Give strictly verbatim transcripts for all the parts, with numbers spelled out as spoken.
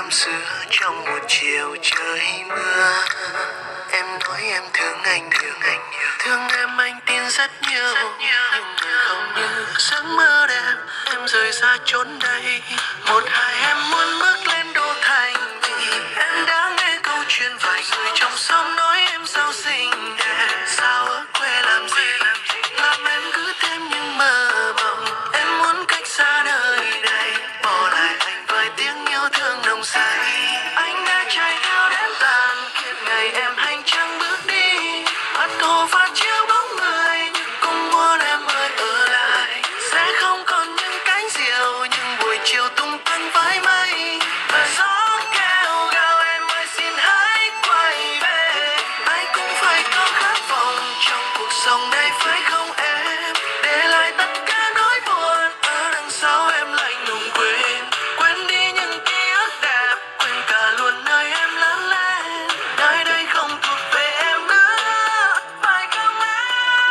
năm xưa trong một chiều trời mưa. Em nói em thương anh thương anh nhiều, thương em anh tin rất nhiều, nhưng mà không như giấc mơ đẹp em rời xa chốn đây. Một hai em muốn bước lên đô thành, vì em đã nghe câu chuyện vài người trong xóm nói em sao xinh đẹp, sao ở quê làm gì làm em cứ thêm những mơ mộng. Em muốn cách xa nơi đây, bỏ lại anh với tiếng yêu thương nồng say. Anh đã chạy theo đến tàn kiệt ngày em hành trang bước đi, mặt hồ phản chiếu bóng người nhưng cũng muốn em ơi ở lại. Sẽ không còn những cánh diều, những buổi chiều tung tăng với mây và gió kêu gào em ơi xin hãy quay về. Ai cũng phải có khát vọng trong cuộc sống này phải không em, để lại tất cả nỗi buồn ở đằng sau em lạnh lùng quên. Quên đi những ký ức đẹp, quên cả luôn nơi em lớn lên. Nơi đây không thuộc về em nữa, phải không em?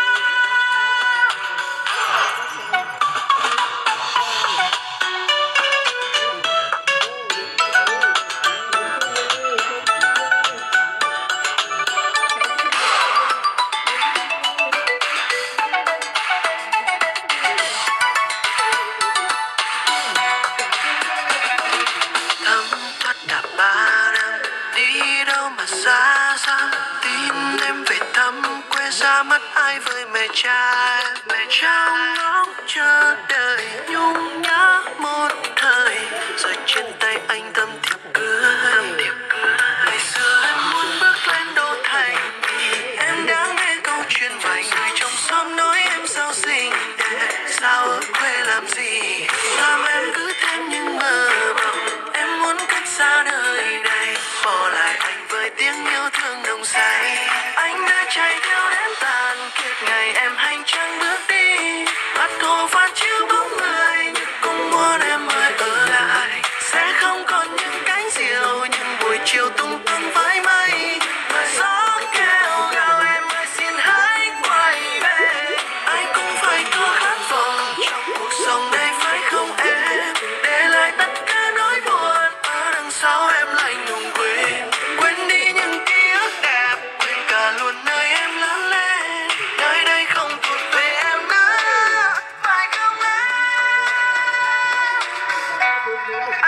Thấm thoát đã ba năm, đi đâu mà xa xa, tin em về thăm quê ra mắt ai với mẹ cha. Mẹ trong ngóng chờ đợi nhung nhớ một thời, rồi trên tay anh tâm thiệp cưới. Ngày xưa em muốn bước lên đô thành, vì em đã nghe câu chuyện vài người trong xóm nói em sao xinh đẹp, sao ở quê làm gì làm em cứ thêm những mơ mộng. Em muốn cách xa nơi đây, bỏ lại anh với tiếng yêu thương nồng say. Anh đã chạy theo đến tàn kiệt ngày em hành trang bước đi, mặt hồ phản chiếu bóng người nhưng cũng muốn em ơi ở lại. Sẽ không còn những cánh diều, những buổi chiều tung tăng với mây và gió kêu gào em ơi xin hãy quay về. Ai cũng phải có khát vọng trong cuộc sống này phải không em, để lại tất cả nỗi buồn ở đằng sau em lạnh lùng quên. Quên đi những ký ức đẹp, quên cả luôn nơi em lớn lên. Nơi đây không thuộc về em nữa, phải không em?